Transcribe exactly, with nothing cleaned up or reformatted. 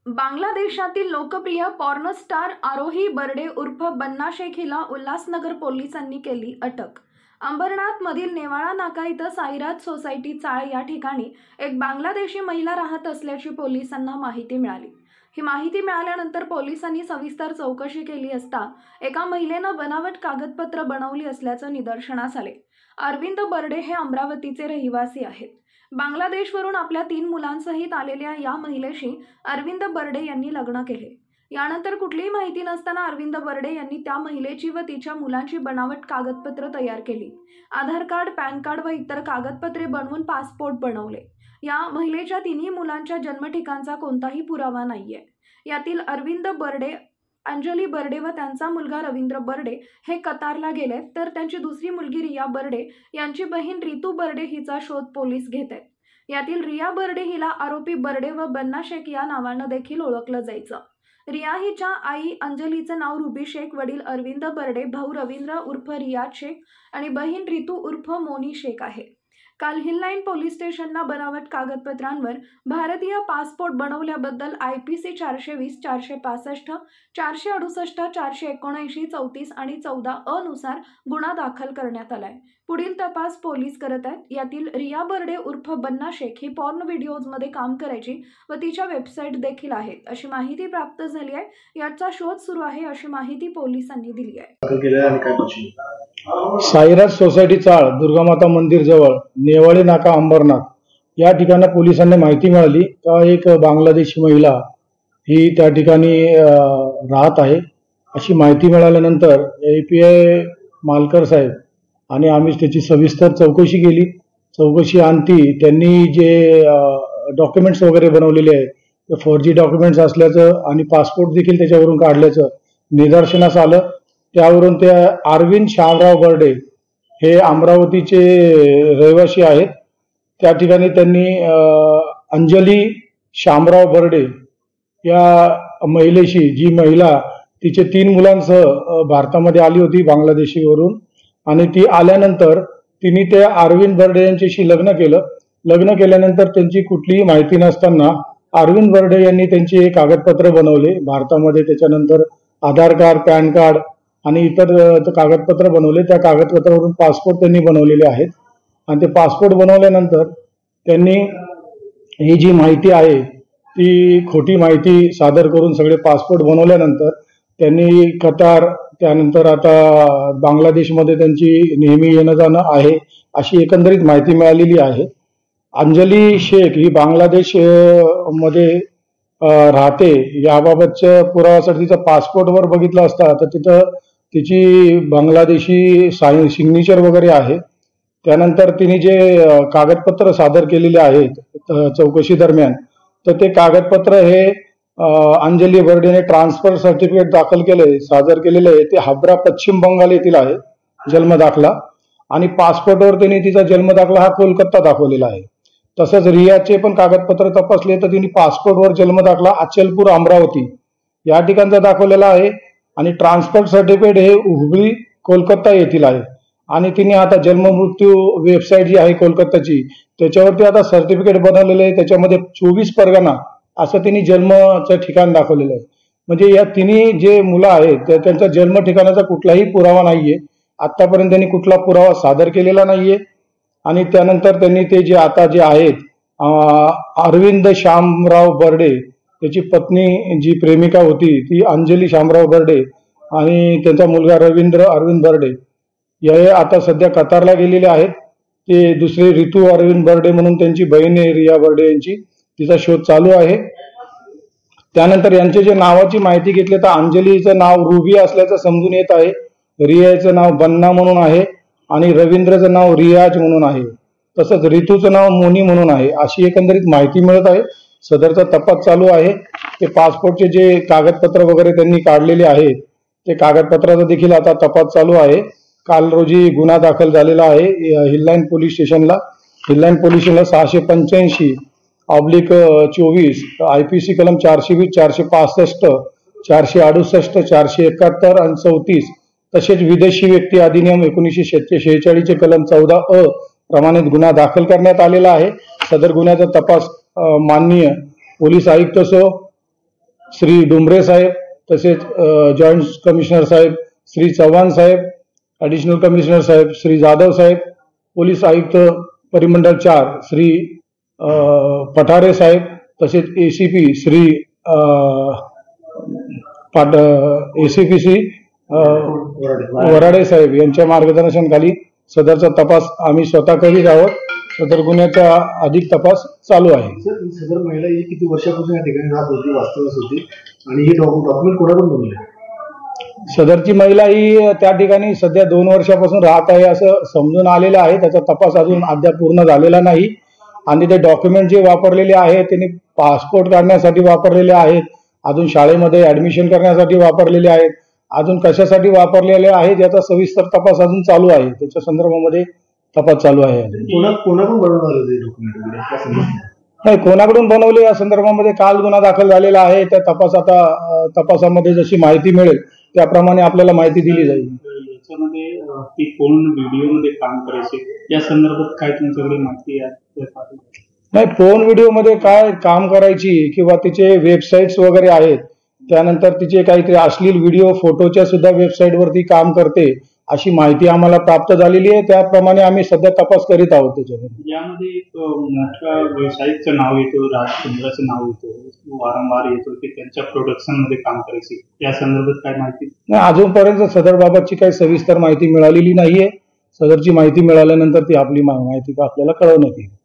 बांगलादेशातील लोकप्रिय porn star आरोही बर्डे उर्फ बन्ना शेख हिला उल्हासनगर पोलिसांनी केली अटक। अंबरनाथ मधील नेवाळा नाका इथं साईराज सोसायटी चाळ या ठिकाणी एक बांगलादेशी महिला राहत असल्याची पोलिसांना माहिती मिळाली। ही माहिती मिळाल्यानंतर पोलिसांनी सविस्तर चौकशी केली असता एका महिलेनं बनावट कागदपत्र बनवली असल्याचं निदर्शनास आले। अरविंद बर्डे हे अमरावतीचे रहिवासी आहेत। बांगलादेशवरून आपल्या तीन मुलांसहित आलेल्या या महिलेशी अरविंद बर्डे यांनी लग्न केले। यानंतर कुठलीही माहिती नसताना अरविंद बर्डे यांनी त्या महिलेची व तिच्या मुलांची बनावट कागदपत्र तयार केली। आधार कार्ड, पॅन कार्ड व इतर कागदपत्रे बनवून पासपोर्ट बनवले। या महिलेच्या तिन्ही मुलांच्या जन्मठिकाणचा कोणताही पुरावा नाहीये। यातील अरविंद बर्डे, अंजली बर्डे व त्यांचा मुलगा रवींद्र बर्डे हे कतारला गेले, तर त्यांची दुसरी मुलगी रिया बर्डे यांची बहीण रितू बर्डे हिचा शोध पोलीस घेत आहेत। यातील रिया बर्डे हिला आरोपी बर्डे व बन्ना शेख या नावानं देखील ओळखलं जायचं। रिया हिच्या आई अंजलीचं नाव रुबी शेख, वडील अरविंद बर्डे, भाऊ रवींद्र उर्फ रियाज शेख आणि बहीण रितू उर्फ मोनी शेख आहे। काल हिललाईन पोलीस स्टेशनला बनावट कागदपत्रांवर भारतीय पासपोर्ट बनवल्याबद्दल आय पी सी चारशे वीस, चारशे पासष्ट, चारशे अडुसष्ट, चारशे एकोणऐंशी, चौतीस आणि चौदा अ नुसार गुन्हा दाखल करण्यात आलाय। पुढील तपास पोलीस करत आहेत। यातील रिया बर्डे उर्फ बन्ना शेख ही पॉर्न व्हिडिओजमध्ये काम करायची व तिच्या वेबसाईट देखील आहेत अशी माहिती प्राप्त झाली आहे। याचा शोध सुरू आहे अशी माहिती पोलिसांनी दिली आहे। साईराज सोसायटी चाळ, दुर्गामाता मंदिर जवळ, नेवाळे नाका, अंबरनाथ या ठिकाणी पोलिसांना माहिती मिळाली का एक बांगलादेशी महिला ही त्या ठिकाणी राहत आहे। अशी माहिती मिळाल्यानंतर ए पी आय मालकर साहेब आणि आम्ही त्याची सविस्तर चौकशी केली। चौकशी अंती त्यांनी जे डॉक्युमेंट्स वगैरे बनवलेले आहेत ते फॉर्जी डॉक्युमेंट्स असल्याचं आणि पासपोर्ट देखील त्याच्यावरून काढल्याचं निदर्शनास आलं। त्यावरून ते अरविंद शामराव बर्डे हे अमरावतीचे रहिवासी आहेत। त्या ठिकाणी त्यांनी अंजली शामराव बर्डे या महिलेशी, जी महिला तिचे तीन मुलांसह भारतामध्ये आली होती बांगलादेशीवरून, आणि ती आल्यानंतर तिने त्या अरविंद बर्डे यांच्याशी लग्न केलं। लग्न केल्यानंतर त्यांची कुठलीही माहिती नसताना अरविंद बर्डे यांनी त्यांची कागदपत्र बनवले भारतामध्ये। त्याच्यानंतर आधार कार्ड, पॅन कार्ड आणि इतर कागदपत्र बनवले। त्या कागदपत्रावरून पासपोर्ट त्यांनी बनवलेले आहेत आणि ते पासपोर्ट बनवल्यानंतर त्यांनी ही जी माहिती आहे ती खोटी माहिती सादर करून सगळे पासपोर्ट बनवल्यानंतर त्यांनी कतार, त्यानंतर आता बांगलादेशमध्ये त्यांची नेहमी येणं जाणं आहे अशी एकंदरीत माहिती मिळालेली आहे। अंजली शेख ही बांगलादेश मध्ये राहते याबाबतच्या पुराव्यासाठी तिचा पासपोर्टवर बघितलं असता तर तिथं तिची बांगलादेशी सिग्नेचर वगैरे आहे। त्यानंतर तिने जे कागदपत्र सादर केलेले आहेत चौकशी दरम्यान, तर ते कागदपत्र हे अंजली बर्डेने ट्रान्सफर सर्टिफिकेट दाखल केले सादर केलेले आहे। ते हावडा पश्चिम बंगाल येथील आहे जन्म दाखला, आणि पासपोर्टवर त्यांनी तिचा जन्म दाखला हा कोलकाता दाखवलेला आहे। तसंच रियाचे पण कागदपत्र तपासले तर तिने पासपोर्टवर जन्म दाखला अचलपूर अमरावती या ठिकाणचा दाखवलेला आहे, आणि ट्रान्सफर सर्टिफिकेट हे हुबळी कोलकाता येथील आहे। आणि तिने आता जन्म मृत्यू वेबसाईट जी आहे कोलकाताची त्याच्यावरती आता सर्टिफिकेट बनवलेलं आहे, त्याच्यामध्ये चोवीस परगणा असं तिने जन्मचं ठिकाण दाखवलेलं आहे। म्हणजे या तिन्ही जे मुलं आहेत त्यांचा जन्म ठिकाणाचा कुठलाही पुरावा नाहीये, आतापर्यंत त्यांनी कुठला पुरावा सादर केलेला नाहीये। आणि त्यानंतर त्यांनी ते जे आता जे आहेत अरविंद शामराव बर्डे, त्याची पत्नी जी प्रेमिका होती ती अंजली शामराव बर्डे, आणि त्यांचा मुलगा रवींद्र अरविंद बर्डे हे आता सध्या कतारला गेलेले आहेत। ते दुसरे रितू अरविंद बर्डे म्हणून त्यांची बहीण आहे रिया बर्डे यांची, तिचा शोध चालू आहे। त्यानंतर यांचे जे नावाची माहिती घेतली तर अंजलीचं नाव रुबी असल्याचं समजून येत आहे, रियाचं नाव बन्ना म्हणून आहे आणि रवींद्रचं नाव रियाज म्हणून आहे, तसंच रितूचं नाव मोनी म्हणून आहे अशी एकंदरीत माहिती मिळत आहे। सदरचा तपास चालू आहे। ते पासपोर्टचे जे कागदपत्र वगैरे त्यांनी काढलेले आहेत ते कागदपत्राचा देखील आता तपास चालू आहे। काल रोजी गुन्हा दाखल झालेला आहे हिललाईन पोलीस स्टेशनला। हिललाईन पोलीस स्टेशनला सहाशे पंच्याऐंशी ऑब्लिक चोवीस आय पी सी कलम चारशे वीस, चारशे पासष्ट, चारशे अडुसष्ट, चारशे एकाहत्तर आणि चौतीस, तसेच विदेशी व्यक्ती अधिनियम एकोणीसशे शेहेचाळीस चे कलम चौदा अ प्रमाणित गुन्हा दाखल करण्यात आलेला आहे। सदर गुन्ह्याचा तपास माननीय पोलीस आयुक्त सो श्री डुंबरे साहेब, तसेच जॉईंट कमिशनर साहेब श्री चव्हाण साहेब, ॲडिशनल कमिशनर साहेब श्री जाधव साहेब, पोलीस आयुक्त परिमंडळ चार श्री अ, पठारे साहेब, तसेच एसीपी श्री अ, पाट एसीपी श्री अ, वराडे साहेब यांच्या मार्गदर्शनाखाली सदरचा तपास आम्ही स्वतः करीत आहोत. सदर गुन्ह्याचा अधिक तपास चालू आहे. सर, ही सदर महिला ही किती वर्षापासून या ठिकाणी राहत होती, वास्तव्यास होती, आणि ही डॉक्युमेंट कोणाकडून बनवले? सदरची महिला ही त्या ठिकाणी सध्या दोन वर्षापासून राहत आहे असं समजून आलेलं आहे. त्याचा तपास अजून अद्याप पूर्ण झालेला नाही आणि ते डॉक्युमेंट जे वापरलेले आहेत त्यांनी पासपोर्ट काढण्यासाठी वापरलेले आहेत, अजून शाळेमध्ये ऍडमिशन करण्यासाठी वापरलेले आहेत, अजून कशासाठी वापरलेले आहेत याचा सविस्तर तपास अजून चालू आहे. त्याच्या संदर्भामध्ये तपास चालू आहे. कोणा कोणाकडून बनवलं ते डॉक्युमेंट? नाही, कोणाकडून बनवले या संदर्भामध्ये काल गुन्हा दाखल झालेला आहे. त्या तपास आता अ, तपासामध्ये जशी माहिती मिळेल त्याप्रमाणे आपल्याला माहिती दिली जाईल. याच्यामध्ये अ, ती फोन व्हिडिओमध्ये काम करायचे, या संदर्भात काय तुमच्याकडे माहिती आहे? नाही, फोन व्हिडिओमध्ये काय काम करायची किंवा तिचे वेबसाईट्स वगैरे आहेत, त्यानंतर तिचे काहीतरी अश्लील व्हिडिओ फोटोच्या सुद्धा वेबसाईटवरती काम करते अशी माहिती आम्हाला प्राप्त झालेली आहे. त्याप्रमाणे आम्ही सध्या तपास करीत आहोत. त्याच्यामध्ये यामध्ये एक अ, मोठ्या व्यावसायिकचं नाव येतं, राजचंद्राचं नाव येतं, वारंवार येतं की त्यांच्या प्रोडक्शन मध्ये काम करायचे, या संदर्भात काय माहिती? नाही, अजूनपर्यंत सदर बाबतची काही सविस्तर माहिती मिळालेली नाहीये. सदरची माहिती मिळाल्यानंतर ती आपली मा- माहिती आपल्याला कळवण्यात येईल.